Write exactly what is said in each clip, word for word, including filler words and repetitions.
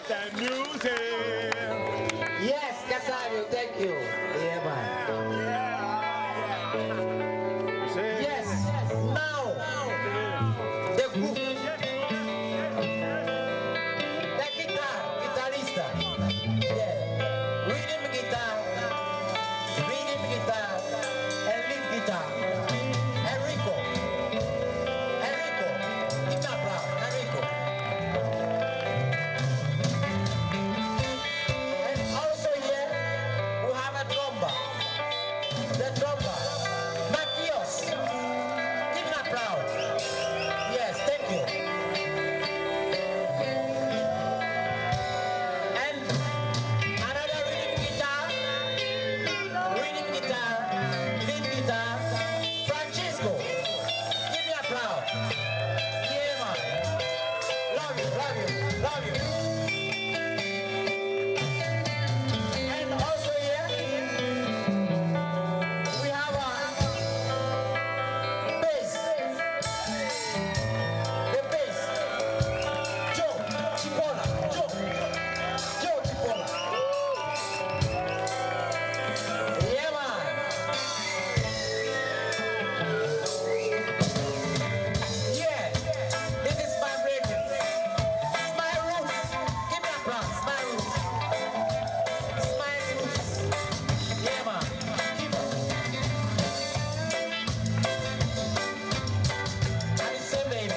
the music. Yes, Casario, thank you. Yeah, man. Yes, now the group, the guitar, guitarista, yeah, rhythm guitar, rhythm guitar, and lead guitar. Enrico, Enrico, guitar player, Enrico. And also here we have a drummer, the drummer, Matthias. Give him a applause. Yes, thank you. And another rhythm guitar, rhythm guitar, lead guitar, Francisco. Give me a applause. Yeah, man. Love you, love you, love you. And also here, we have a bass. The bass. Joe Chipola. Joe. Joe Chipola. Yeah, man. Yeah. This is my breaking. It's my roots. Give me a applause. My roots. It's my roots. Yeah, man. Keep on. I say, baby.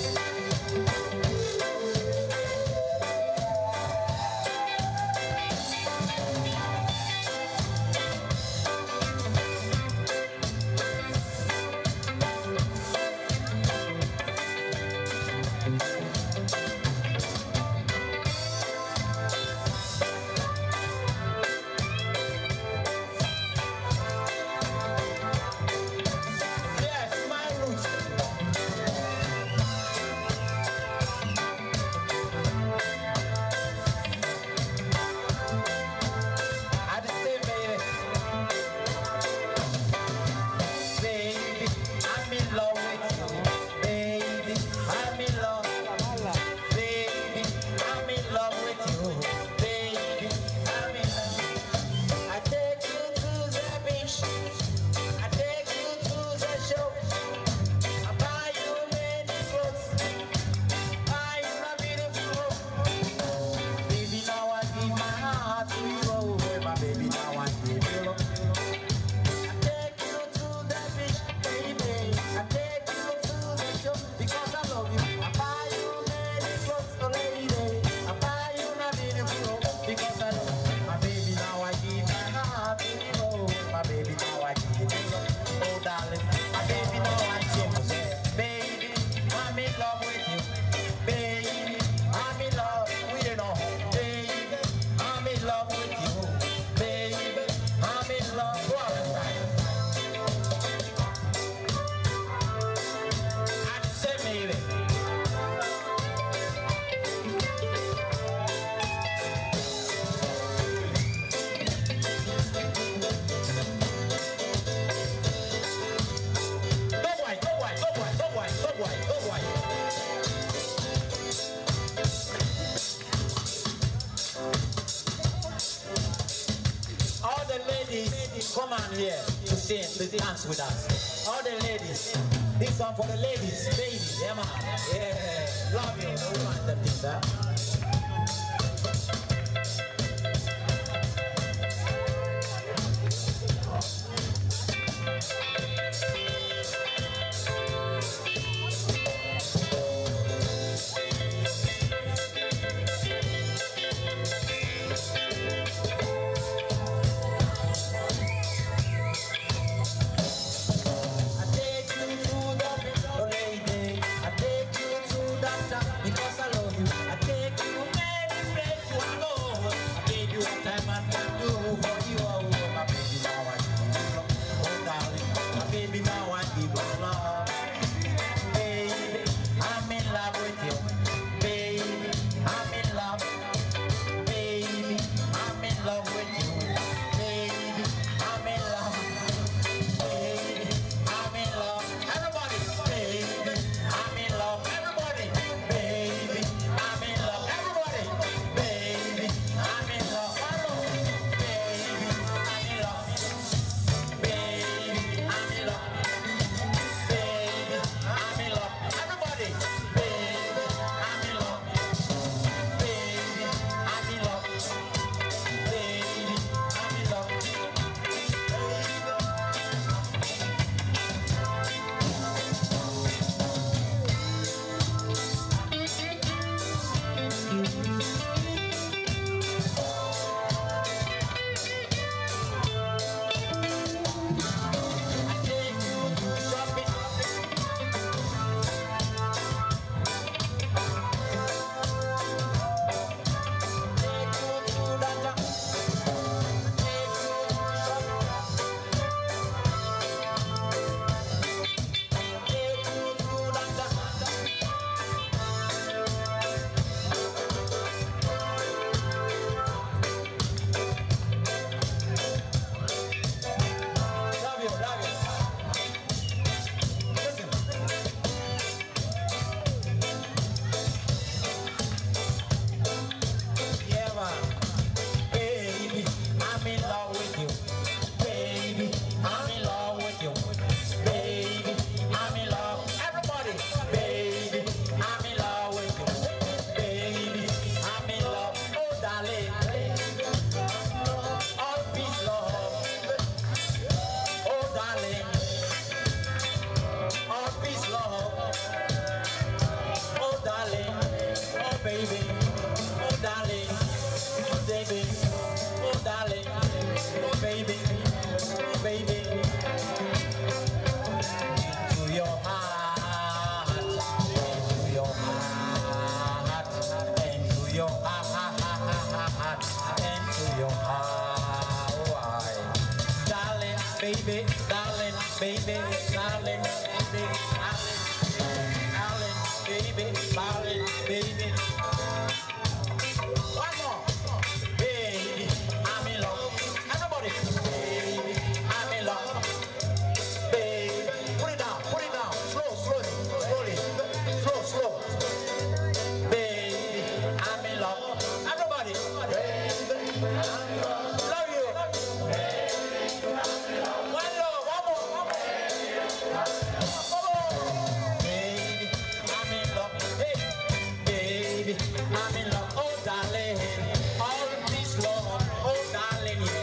Yes, my roots. I just say, baby. Baby, I'm in love with you. Baby, I'm in love. Baby, I'm in love with you. Baby, I'm in love. I take you to the beach. I take you to the show. I buy you many clothes. Buy you a beautiful home. Baby, now I give my heart to you. Oh, my baby, now I give you love. I take you to the beach, baby. I take you to the show because I love you. I buy you many clothes, oh lady. I buy you a beautiful home because I love you. My baby, now I give my heart to you. Oh, my baby, now I give you love. Oh, darling, my baby, now I give you love. Baby, I'm in love with you. Baby, I'm in love with you now. Baby, I'm in love with you. Baby, I'm in love with you. I say, baby. Go white, go white, go white, go white, go white, go white. All the ladies, come on here to sing, to dance with us. All the ladies, this one for the ladies, baby, yeah man, yeah, love you, no one them things, huh? I take you to the lady. I take you to the top because I love you. I take you baby, oh darling, oh baby, oh baby, to your heart, to your heart, and to your heart, and to your heart, darling, baby, darling, baby, darling, baby, darling, darling, baby, darling, baby. One more. Baby, I'm in love. Everybody. Baby, I'm in love. Baby, put it down, put it down. Slow, slowly, slowly. Slow, slow. Baby, I'm in love. Everybody. Baby, I'm in love. Love you. One love, one more, one more. Baby, I'm in love. Hey, baby, I'm in love. Oh, darling, all of this love. Oh, darling, yeah.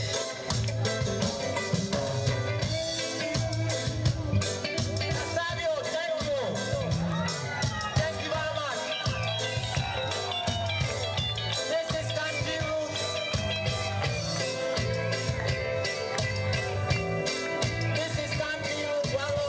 Savio, thank you. Thank you very much. This is country roots. This is country roots. Wallow.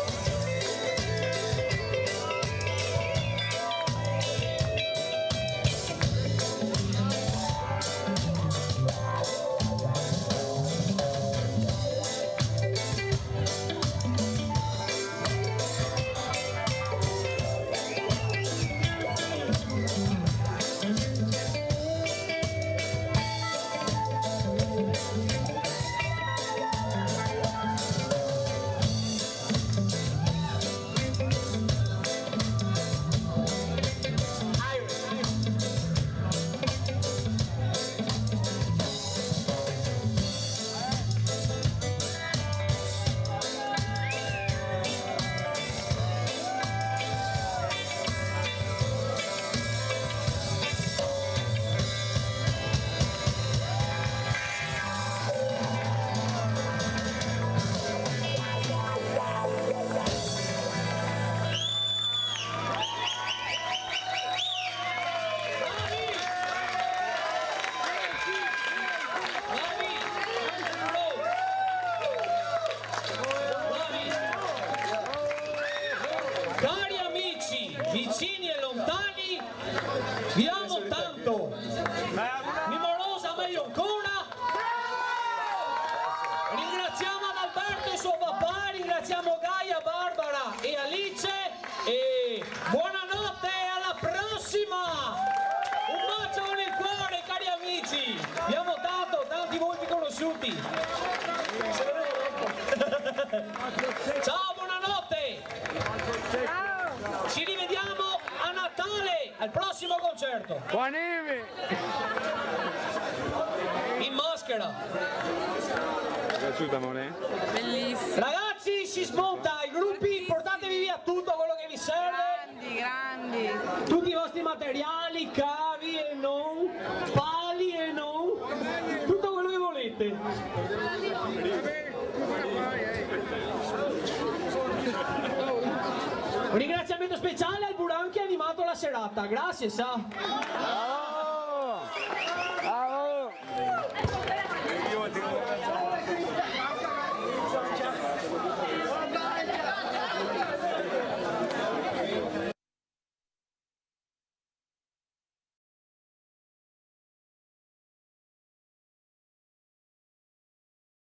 Cari amici, vicini e lontani, vi amo tanto. Mimorosa meglio ancora. Ringraziamo Adalberto e suo papà, ringraziamo Gaia, Barbara e Alice e buonanotte e alla prossima. Un bacio nel cuore, cari amici. Vi amo tanto, tanti volti conosciuti. Ciao, buonanotte. Ci rivediamo a Natale, al prossimo concerto. Buonime! In maschera. Ti è piaciuta, Monè? Bellissimo. Ragazzi, si smonta i gruppi, portatevi via tutto quello che vi serve. Grandi, grandi. Tutti i vostri materiali, cavi e non, pali e non, tutto quello che volete. Un ringraziamento speciale al Buran che ha animato la serata, grazie sa.